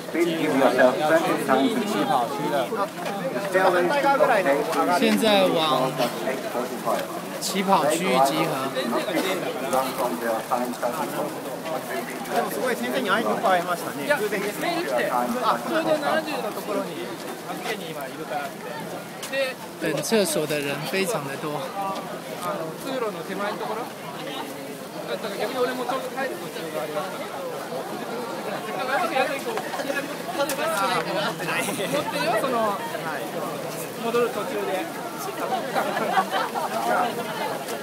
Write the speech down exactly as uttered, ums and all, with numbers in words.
现在往起跑区域集合。 でもすごい先生に会いに会えましたね。 いや、メール来て、あ、それでななじゅうのところに預けに今いるからって。で、 等厕所的人非常的多。 あの通路の手前のところ。だから逆に俺もちょっと帰る途中がありますから。だからやると持ってない。持ってるよその戻る途中で。